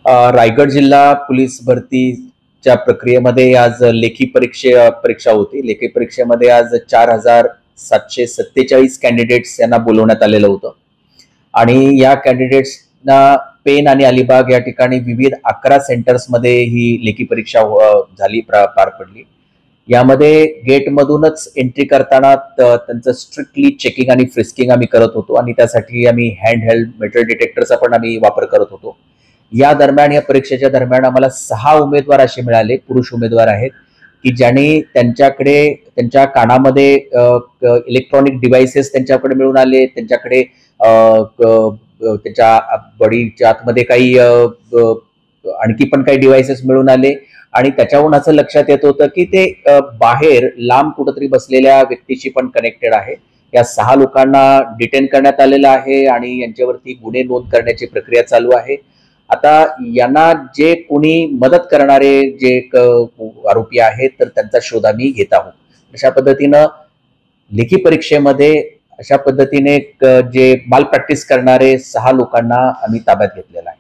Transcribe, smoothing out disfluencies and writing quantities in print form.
रायगड जिल्हा पोलीस भरतीच्या प्रक्रियेमध्ये आज लेखी परीक्षा होती. लेखी परीक्षेमध्ये आज 4,747 कॅन्डिडेट्स यांना बोलवण्यात आलेलं होतं आणि या कॅन्डिडेट्सना पेन आणि अलिबाग या ठिकाणी विविध 11 सेंटर्समध्ये ही लेखी परीक्षा झाली, पार पडली. यामध्ये गेटमधूनच एंट्री करताना त्यांचं स्ट्रिक्टली चेकिंग आणि फ्रिस्किंग आम्ही करत होतो आणि त्यासाठी आम्ही हँड हेल्ड मेटल डिटेक्टरचा पण आम्ही वापर करत होतो. या दरम्यान, या परीक्षेच्या दरम्यान आम्हाला 6 उमेदवार असे मिळाले, पुरुष उमेदवार आहेत, की ज्यांनी त्यांच्या कानामध्ये इलेक्ट्रॉनिक डिव्हाइसेस त्यांच्याकडे मिळून आले. त्यांच्याकडे त्यांच्या बॉडीच्या आतमध्ये काही आणखी पण काही डिव्हाइसेस मिळून आले आणि त्याच्यावरून असं लक्षात येत होतं की ते बाहेर लांब कुठेतरी बसलेल्या व्यक्तीशी पण कनेक्टेड आहे. या 6 लोकांना डिटेन करण्यात आलेलं आहे आणि यांच्यावरती गुन्हे नोंद करण्याची प्रक्रिया चालू आहे. आता यांना जे कोणी मदत करणारे जे आरोपी आहेत तर त्यांचा शोध आम्ही घेत आहोत. अशा पद्धतीनं लेखी परीक्षेमध्ये अशा पद्धतीने जे माल प्रॅक्टिस करणारे 6 लोकांना आम्ही ताब्यात घेतलेला आहे.